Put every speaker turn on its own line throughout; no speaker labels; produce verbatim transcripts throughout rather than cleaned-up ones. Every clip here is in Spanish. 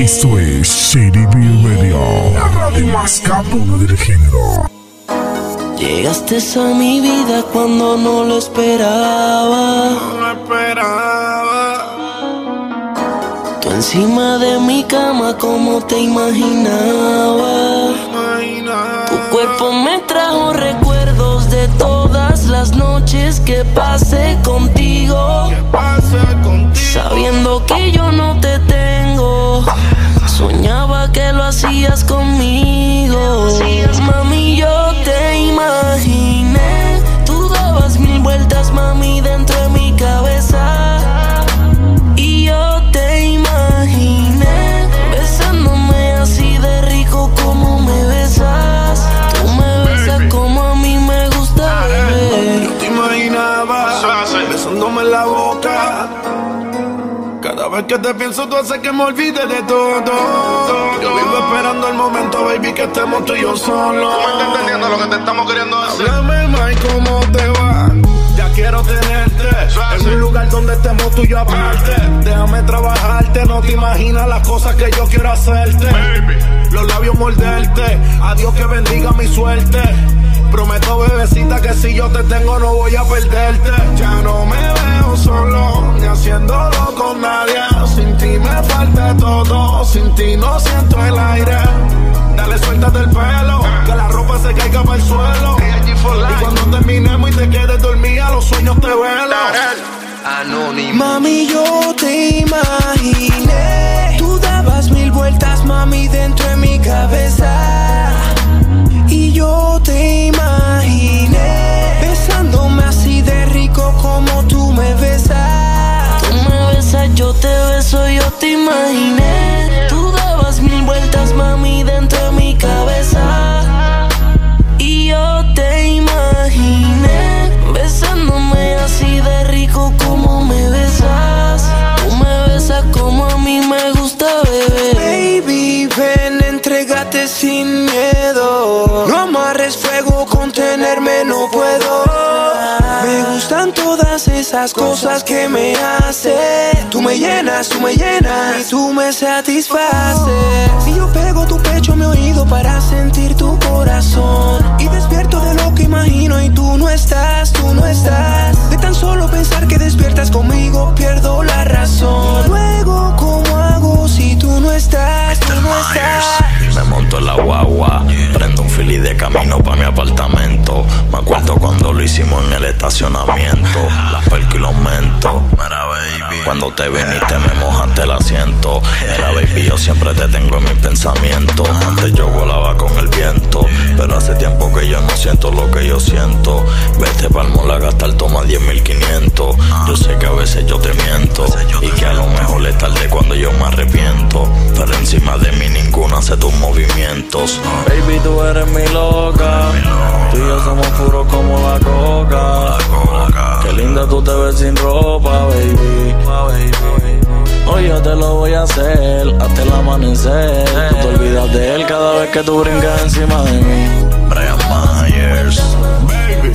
Esto es City Beat Radio, la radio más cabrona del género.
Llegaste a mi vida cuando no lo esperaba.
No lo esperaba.
Tú encima de mi cama como te imaginaba.
Imaginaba.
Tu cuerpo me trajo recuerdos de todas las noches que pasé contigo.
¿Qué pasa contigo?
Sabiendo que yo no te tengo, soñaba que lo hacías conmigo. Mami, yo te imaginé. Tú dabas mil vueltas, mami, dentro de mi cabeza. Y yo te imaginé besándome así de rico como me besas. Tú me besas como a mí me gusta, bebé.
Yo te imaginaba besándome en la boca. Cada vez que te pienso, tú haces que me olvide de todo. Yo vivo esperando el momento, baby, que estemos tú y yo solos.
¿Tú me estás entendiendo lo que te estamos queriendo decir?
Háblame, Mike, ¿cómo te va? Ya quiero tenerte en un lugar donde estemos tú y yo aparte. Déjame trabajarte, no te imaginas las cosas que yo quiero hacerte.
Baby.
Los labios morderte, a Dios que bendiga mi suerte. Prometo, bebecita, que si yo te tengo no voy a perderte. Ya no me veo solo, ni haciéndolo con nadie. Sin ti me falta todo, sin ti no siento el aire. Dale, suéltate el pelo, que la ropa se caiga para el suelo. Y cuando terminemos y te quedes dormida, los sueños te velan.
Anónimo.
Mami, yo te imaginé. Tú dabas mil vueltas, mami, dentro de mi cabeza. Y yo te imaginé besándome así de rico como tú me besas. Tú me besas, yo te beso, yo te imaginé. Tú dabas mil vueltas, mami, dentro de mi cabeza. Y yo te imaginé besándome así de rico como me besas. Tú me besas como a mí me gusta, bebé. Baby, ven, entrégate sin miedo. No amarres fuego, contenerme no puedo. Me gustan todas esas cosas que me haces. Tú me llenas, tú me llenas y tú me satisfaces. Si yo pego tu pecho a mi oído para sentir tu corazón, y despierto de lo que imagino y tú no estás, tú no estás. De tan solo pensar que despiertas conmigo pierdo la razón. Luego, ¿cómo hago si tú no estás, tú no estás?
Me monto en la guagua, prendo un fili de camino pa' mi apartamento. Me acuerdo cuando lo hicimos en el estacionamiento. Las perco y los mento. Mira, baby, cuando te viniste me mojaste el asiento. Mira, baby, yo siempre te tengo en mis pensamientos. Antes yo volaba con el viento, pero hace tiempo que yo no siento lo que yo siento. Vete pa'l mall a gastar, toma diez mil quinientos. Yo sé que a veces yo te miento y que a lo mejor es tarde cuando yo me arrepiento, pero encima de mí ninguna hace tus movimientos.
Baby, tú eres mi loca. Tú y yo somos puros como la coca. Qué linda tú te ves sin ropa, baby. Hoy yo te lo voy a hacer hasta el amanecer. Tú te olvidas de él cada vez que tú brincas encima de mí.
Brian Myers,
Baby,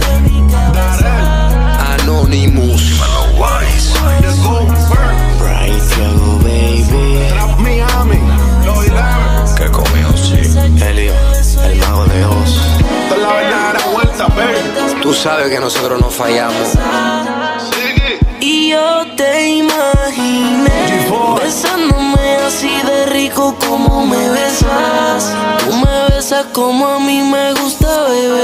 Darel,
Anonymous.
Dímelo, Wise.
The Gold Bird,
Bright Flow, baby.
Trap Miami, Lloyd Larry.
Que comió, sí.
Helio, el mago de Oz.
Esta es la verdadera vuelta, baby.
Tú sabes que nosotros no fallamos.
Sigue.
Y yo te imaginé besándome así de rico como me besas. Tú me besas como a mí me gusta, bebé.